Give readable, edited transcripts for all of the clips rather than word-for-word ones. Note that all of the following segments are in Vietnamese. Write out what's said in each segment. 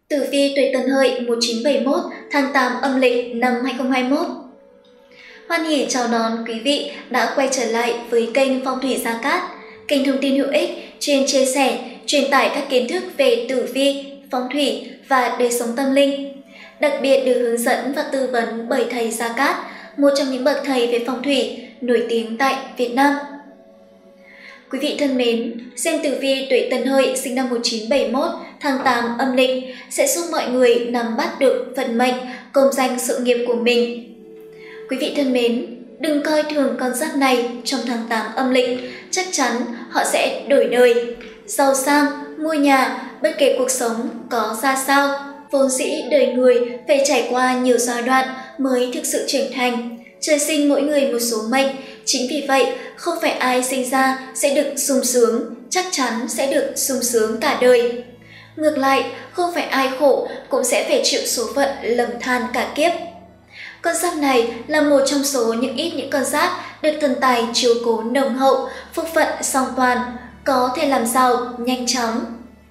Tử vi tuổi Tân Hợi 1971 tháng 8 âm lịch năm 2021. Hoan hỉ chào đón quý vị đã quay trở lại với kênh Phong thủy Gia Cát, kênh thông tin hữu ích chuyên chia sẻ, truyền tải các kiến thức về tử vi, phong thủy và đời sống tâm linh. Đặc biệt được hướng dẫn và tư vấn bởi thầy Gia Cát, một trong những bậc thầy về phong thủy nổi tiếng tại Việt Nam. Quý vị thân mến, xem tử vi tuổi Tân Hợi sinh năm 1971 tháng 8 âm lịch sẽ giúp mọi người nắm bắt được vận mệnh, công danh sự nghiệp của mình. Quý vị thân mến, đừng coi thường con giáp này trong tháng 8 âm lịch, chắc chắn họ sẽ đổi đời, giàu sang, mua nhà, bất kể cuộc sống có ra sao. Vốn dĩ đời người phải trải qua nhiều giai đoạn mới thực sự trưởng thành. Trời sinh mỗi người một số mệnh, chính vì vậy không phải ai sinh ra sẽ được sung sướng, chắc chắn sẽ được sung sướng cả đời. Ngược lại, không phải ai khổ cũng sẽ phải chịu số phận lầm than cả kiếp. Con giáp này là một trong số những con giáp được thần tài chiếu cố nồng hậu, phúc phận song toàn, có thể làm giàu nhanh chóng.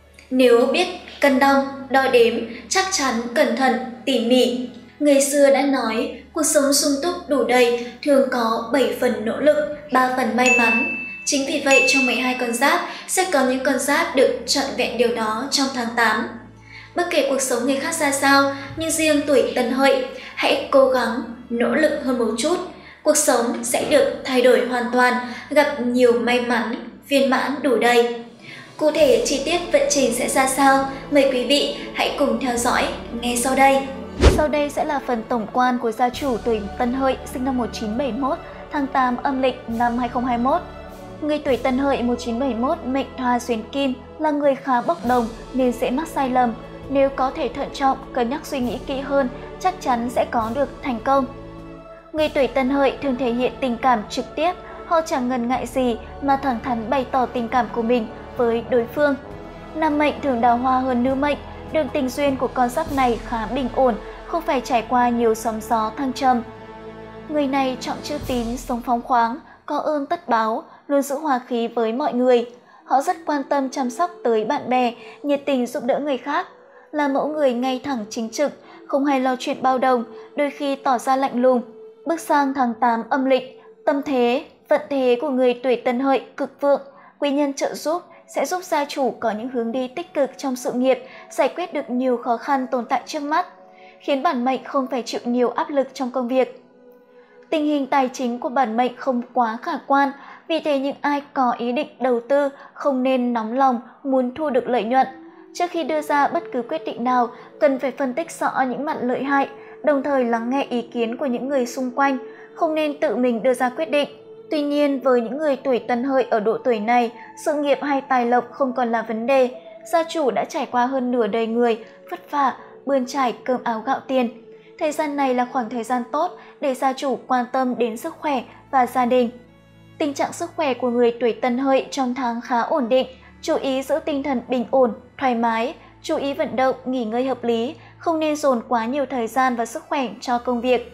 Nếu biết cân đong, đo đếm, chắc chắn cẩn thận, tỉ mỉ. Người xưa đã nói, cuộc sống sung túc đủ đầy thường có 7 phần nỗ lực, 3 phần may mắn. Chính vì vậy trong 12 con giáp sẽ có những con giáp được trọn vẹn điều đó trong tháng 8. Bất kể cuộc sống người khác ra sao, nhưng riêng tuổi Tân Hợi, hãy cố gắng, nỗ lực hơn một chút. Cuộc sống sẽ được thay đổi hoàn toàn, gặp nhiều may mắn, viên mãn đủ đầy. Cụ thể chi tiết vận trình sẽ ra sao? Mời quý vị hãy cùng theo dõi ngay sau đây. Sau đây sẽ là phần tổng quan của gia chủ tuổi Tân Hợi sinh năm 1971 tháng 8 âm lịch năm 2021. Người tuổi Tân Hợi 1971 mệnh Hoa xuyến kim, là người khá bốc đồng nên dễ mắc sai lầm. Nếu có thể thận trọng, cân nhắc suy nghĩ kỹ hơn, chắc chắn sẽ có được thành công. Người tuổi Tân Hợi thường thể hiện tình cảm trực tiếp, họ chẳng ngần ngại gì mà thẳng thắn bày tỏ tình cảm của mình với đối phương. Nam mệnh thường đào hoa hơn nữ mệnh, đường tình duyên của con giáp này khá bình ổn, không phải trải qua nhiều sóng gió thăng trầm. Người này trọng chữ tín, sống phóng khoáng, có ơn tất báo, luôn giữ hòa khí với mọi người. Họ rất quan tâm chăm sóc tới bạn bè, nhiệt tình giúp đỡ người khác, là mẫu người ngay thẳng chính trực, không hay lo chuyện bao đồng, đôi khi tỏ ra lạnh lùng. Bước sang tháng 8 âm lịch, tâm thế, vận thế của người tuổi Tân Hợi cực vượng, quý nhân trợ giúp sẽ giúp gia chủ có những hướng đi tích cực trong sự nghiệp, giải quyết được nhiều khó khăn tồn tại trước mắt, khiến bản mệnh không phải chịu nhiều áp lực trong công việc. Tình hình tài chính của bản mệnh không quá khả quan, vì thế những ai có ý định đầu tư không nên nóng lòng muốn thu được lợi nhuận. Trước khi đưa ra bất cứ quyết định nào, cần phải phân tích rõ những mặt lợi hại, đồng thời lắng nghe ý kiến của những người xung quanh, không nên tự mình đưa ra quyết định. Tuy nhiên, với những người tuổi Tân Hợi ở độ tuổi này, sự nghiệp hay tài lộc không còn là vấn đề. Gia chủ đã trải qua hơn nửa đời người, vất vả, bươn trải cơm áo gạo tiền. Thời gian này là khoảng thời gian tốt để gia chủ quan tâm đến sức khỏe và gia đình. Tình trạng sức khỏe của người tuổi Tân Hợi trong tháng khá ổn định, chú ý giữ tinh thần bình ổn, thoải mái, chú ý vận động, nghỉ ngơi hợp lý, không nên dồn quá nhiều thời gian và sức khỏe cho công việc.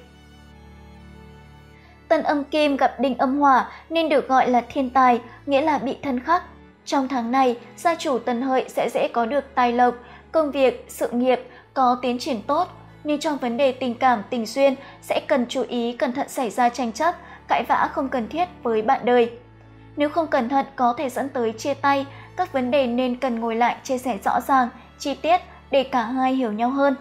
Tân âm kim gặp đinh âm hỏa nên được gọi là thiên tài, nghĩa là bị thân khắc. Trong tháng này, gia chủ Tân Hợi sẽ dễ có được tài lộc, công việc, sự nghiệp có tiến triển tốt, nhưng trong vấn đề tình cảm, tình duyên sẽ cần chú ý cẩn thận xảy ra tranh chấp, cãi vã không cần thiết với bạn đời. Nếu không cẩn thận có thể dẫn tới chia tay, các vấn đề nên cần ngồi lại chia sẻ rõ ràng, chi tiết để cả hai hiểu nhau hơn.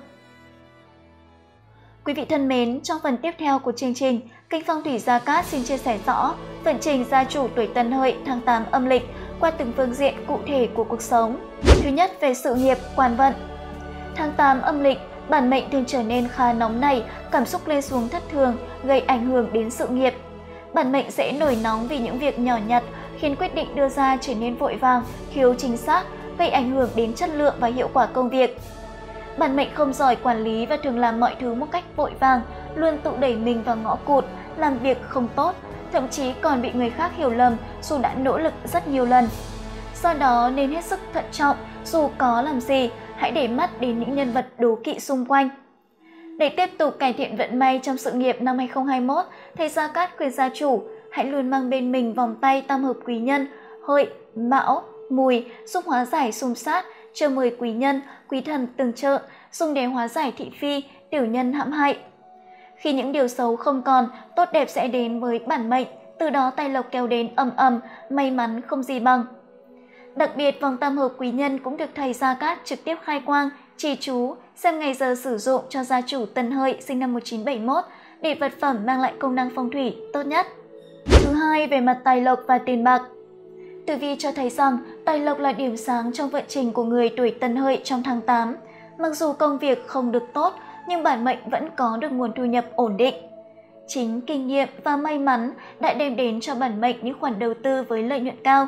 Quý vị thân mến, trong phần tiếp theo của chương trình, kênh Phong thủy Gia Cát xin chia sẻ rõ vận trình gia chủ tuổi Tân Hợi tháng 8 âm lịch qua từng phương diện cụ thể của cuộc sống. Thứ nhất, về sự nghiệp, quan vận. Tháng 8 âm lịch, bản mệnh thường trở nên khá nóng nảy, cảm xúc lên xuống thất thường, gây ảnh hưởng đến sự nghiệp. Bản mệnh dễ nổi nóng vì những việc nhỏ nhặt, khiến quyết định đưa ra trở nên vội vàng, thiếu chính xác, gây ảnh hưởng đến chất lượng và hiệu quả công việc. Bản mệnh không giỏi quản lý và thường làm mọi thứ một cách vội vàng, luôn tự đẩy mình vào ngõ cụt, làm việc không tốt, thậm chí còn bị người khác hiểu lầm dù đã nỗ lực rất nhiều lần. Do đó nên hết sức thận trọng, dù có làm gì, hãy để mắt đến những nhân vật đố kỵ xung quanh. Để tiếp tục cải thiện vận may trong sự nghiệp năm 2021, thầy Gia Cát khuyên gia chủ hãy luôn mang bên mình vòng tay tam hợp quý nhân Hợi, Mão, Mùi giúp hóa giải xung sát, chờ mời quý nhân, quý thần tương trợ, dùng để hóa giải thị phi, tiểu nhân hãm hại. Khi những điều xấu không còn, tốt đẹp sẽ đến với bản mệnh, từ đó tài lộc kéo đến ầm ầm, may mắn không gì bằng. Đặc biệt, vòng tam hợp quý nhân cũng được thầy Gia Cát trực tiếp khai quang, chỉ chú, xem ngày giờ sử dụng cho gia chủ Tân Hợi sinh năm 1971 để vật phẩm mang lại công năng phong thủy tốt nhất. Thứ hai, về mặt tài lộc và tiền bạc. Tử vi cho thấy rằng tài lộc là điểm sáng trong vận trình của người tuổi Tân Hợi trong tháng 8. Mặc dù công việc không được tốt, nhưng bản mệnh vẫn có được nguồn thu nhập ổn định. Chính kinh nghiệm và may mắn đã đem đến cho bản mệnh những khoản đầu tư với lợi nhuận cao.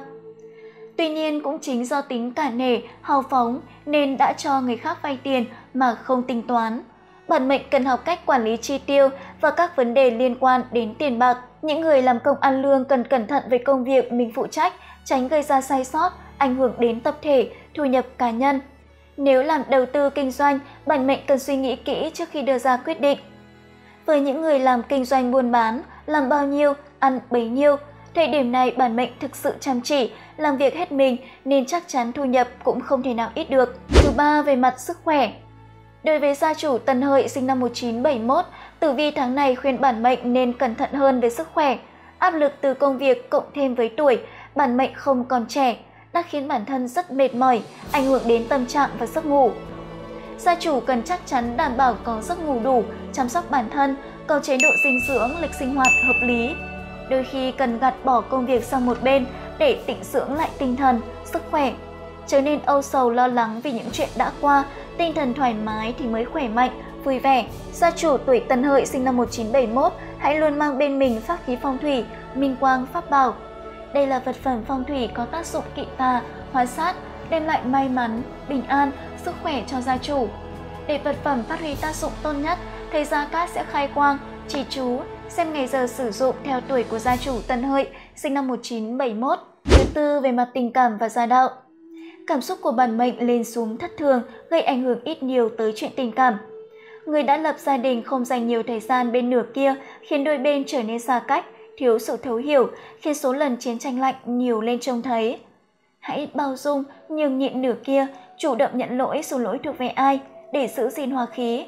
Tuy nhiên, cũng chính do tính cả nể, hào phóng nên đã cho người khác vay tiền mà không tính toán. Bản mệnh cần học cách quản lý chi tiêu và các vấn đề liên quan đến tiền bạc. Những người làm công ăn lương cần cẩn thận về công việc mình phụ trách, tránh gây ra sai sót, ảnh hưởng đến tập thể, thu nhập cá nhân. Nếu làm đầu tư kinh doanh, bản mệnh cần suy nghĩ kỹ trước khi đưa ra quyết định. Với những người làm kinh doanh buôn bán, làm bao nhiêu, ăn bấy nhiêu, thời điểm này bản mệnh thực sự chăm chỉ, làm việc hết mình nên chắc chắn thu nhập cũng không thể nào ít được. Thứ ba, về mặt sức khỏe. Đối với gia chủ Tân Hợi sinh năm 1971, tử vi tháng này khuyên bản mệnh nên cẩn thận hơn về sức khỏe. Áp lực từ công việc cộng thêm với tuổi, bản mệnh không còn trẻ, đã khiến bản thân rất mệt mỏi, ảnh hưởng đến tâm trạng và giấc ngủ. Gia chủ cần chắc chắn đảm bảo có giấc ngủ đủ, chăm sóc bản thân, có chế độ dinh dưỡng, lịch sinh hoạt hợp lý. Đôi khi cần gạt bỏ công việc sang một bên để tịnh dưỡng lại tinh thần, sức khỏe. Trở nên âu sầu lo lắng vì những chuyện đã qua, tinh thần thoải mái thì mới khỏe mạnh, vui vẻ. Gia chủ tuổi Tân Hợi sinh năm 1971 hãy luôn mang bên mình pháp khí phong thủy, minh quang pháp bảo. Đây là vật phẩm phong thủy có tác dụng kỵ tà, hóa sát, đem lại may mắn, bình an, sức khỏe cho gia chủ. Để vật phẩm phát huy tác dụng tốt nhất, thầy Gia Cát sẽ khai quang, chỉ chú, xem ngày giờ sử dụng theo tuổi của gia chủ Tân Hợi sinh năm 1971. Thứ tư, về mặt tình cảm và gia đạo. Cảm xúc của bản mệnh lên xuống thất thường, gây ảnh hưởng ít nhiều tới chuyện tình cảm. Người đã lập gia đình không dành nhiều thời gian bên nửa kia, khiến đôi bên trở nên xa cách, thiếu sự thấu hiểu, khiến số lần chiến tranh lạnh nhiều lên trông thấy. Hãy bao dung, nhường nhịn nửa kia, chủ động nhận lỗi dù lỗi thuộc về ai, để giữ gìn hòa khí.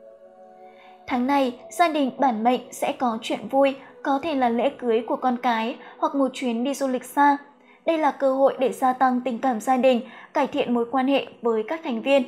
Tháng này, gia đình bản mệnh sẽ có chuyện vui, có thể là lễ cưới của con cái hoặc một chuyến đi du lịch xa. Đây là cơ hội để gia tăng tình cảm gia đình, cải thiện mối quan hệ với các thành viên.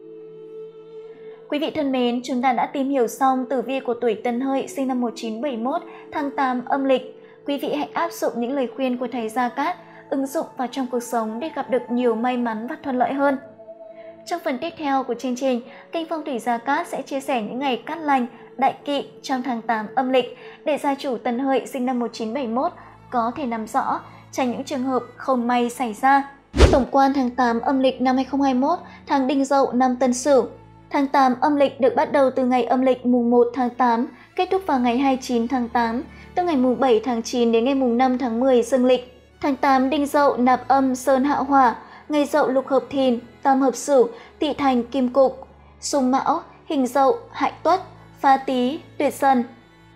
Quý vị thân mến, chúng ta đã tìm hiểu xong tử vi của tuổi Tân Hợi sinh năm 1971 tháng 8 âm lịch. Quý vị hãy áp dụng những lời khuyên của thầy Gia Cát, ứng dụng vào trong cuộc sống để gặp được nhiều may mắn và thuận lợi hơn. Trong phần tiếp theo của chương trình, kênh Phong thủy Gia Cát sẽ chia sẻ những ngày cát lành, đại kỵ trong tháng 8 âm lịch để gia chủ Tân Hợi sinh năm 1971 có thể nắm rõ, tránh những trường hợp không may xảy ra. Tổng quan tháng 8 âm lịch năm 2021, tháng Đinh Dậu năm Tân Sửu. Tháng 8 âm lịch được bắt đầu từ ngày âm lịch mùng 1 tháng 8, kết thúc vào ngày 29 tháng 8, từ ngày mùng 7 tháng 9 đến ngày mùng 5 tháng 10 dương lịch. Tháng 8 Đinh Dậu nạp âm Sơn Hạ Hỏa, ngày Dậu lục hợp Thìn, tam hợp Sửu, Tỵ Thành Kim Cục, Xung Mão, Hình Dậu, Hại Tuất, Phá Tý, Tuyệt Dần.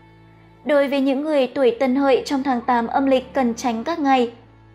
Đối với những người tuổi Tân Hợi trong tháng 8 âm lịch cần tránh các ngày.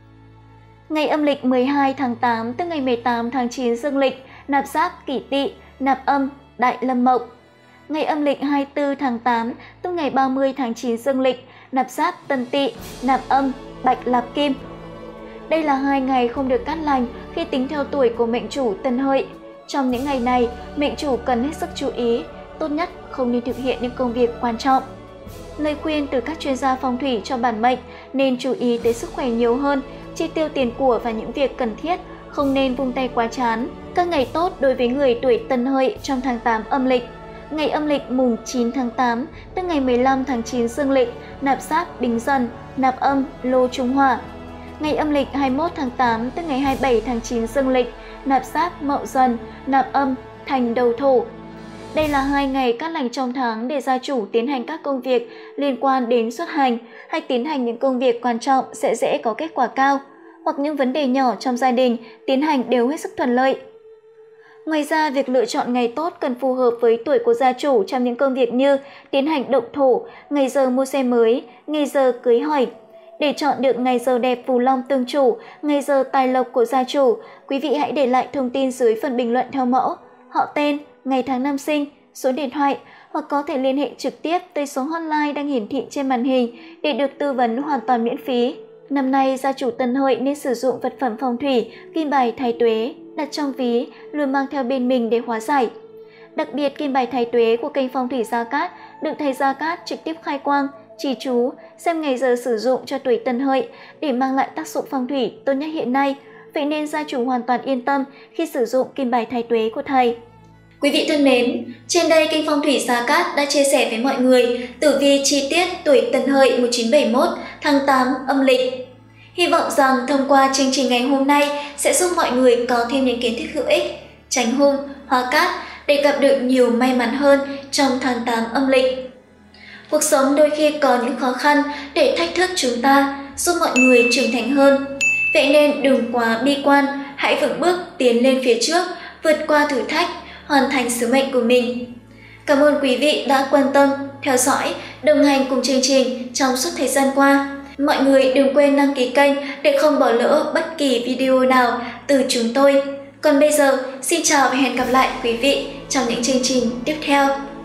Ngày âm lịch 12 tháng 8 tức ngày 18 tháng 9 dương lịch, nạp Giáp Kỷ Tỵ, nạp âm Đại Lâm Mộc. Ngày âm lịch 24 tháng 8 tức ngày 30 tháng 9 dương lịch, nạp Giáp Tân Tỵ, nạp âm Bạch Lạp Kim. Đây là 2 ngày không được cát lành khi tính theo tuổi của mệnh chủ Tân Hợi. Trong những ngày này, mệnh chủ cần hết sức chú ý, tốt nhất không nên thực hiện những công việc quan trọng. Lời khuyên từ các chuyên gia phong thủy cho bản mệnh nên chú ý tới sức khỏe nhiều hơn, chi tiêu tiền của và những việc cần thiết, không nên vung tay quá chán. Các ngày tốt đối với người tuổi Tân Hợi trong tháng 8 âm lịch. Ngày âm lịch mùng 9 tháng 8 tức ngày 15 tháng 9 dương lịch, nạp Giáp Bính Dần, nạp âm Lô Trung Hỏa. Ngày âm lịch 21 tháng 8 tức ngày 27 tháng 9 dương lịch, nạp Giáp Mậu Dần, nạp âm Thành Đầu Thổ. Đây là 2 ngày cát lành trong tháng để gia chủ tiến hành các công việc liên quan đến xuất hành hay tiến hành những công việc quan trọng sẽ dễ có kết quả cao, hoặc những vấn đề nhỏ trong gia đình tiến hành đều hết sức thuận lợi. Ngoài ra, việc lựa chọn ngày tốt cần phù hợp với tuổi của gia chủ trong những công việc như tiến hành động thổ, ngày giờ mua xe mới, ngày giờ cưới hỏi. Để chọn được ngày giờ đẹp phù long tương chủ, ngày giờ tài lộc của gia chủ, quý vị hãy để lại thông tin dưới phần bình luận theo mẫu họ tên, ngày tháng năm sinh, số điện thoại hoặc có thể liên hệ trực tiếp tới số hotline đang hiển thị trên màn hình để được tư vấn hoàn toàn miễn phí. Năm nay, gia chủ Tân Hợi nên sử dụng vật phẩm phong thủy, kim bài thái tuế, đặt trong ví, luôn mang theo bên mình để hóa giải. Đặc biệt, kim bài thái tuế của kênh Phong thủy Gia Cát được thầy Gia Cát trực tiếp khai quang, chỉ chú, xem ngày giờ sử dụng cho tuổi Tân Hợi để mang lại tác dụng phong thủy tốt nhất hiện nay. Vậy nên gia chủ hoàn toàn yên tâm khi sử dụng kim bài thái tuế của thầy. Quý vị thân mến, trên đây kênh Phong thủy Gia Cát đã chia sẻ với mọi người tử vi chi tiết tuổi Tân Hợi 1971 tháng 8 âm lịch. Hy vọng rằng thông qua chương trình ngày hôm nay sẽ giúp mọi người có thêm những kiến thức hữu ích, tránh hung, hóa cát để gặp được nhiều may mắn hơn trong tháng 8 âm lịch. Cuộc sống đôi khi có những khó khăn để thách thức chúng ta, giúp mọi người trưởng thành hơn. Vậy nên đừng quá bi quan, hãy vững bước tiến lên phía trước, vượt qua thử thách, hoàn thành sứ mệnh của mình. Cảm ơn quý vị đã quan tâm, theo dõi, đồng hành cùng chương trình trong suốt thời gian qua. Mọi người đừng quên đăng ký kênh để không bỏ lỡ bất kỳ video nào từ chúng tôi. Còn bây giờ, xin chào và hẹn gặp lại quý vị trong những chương trình tiếp theo.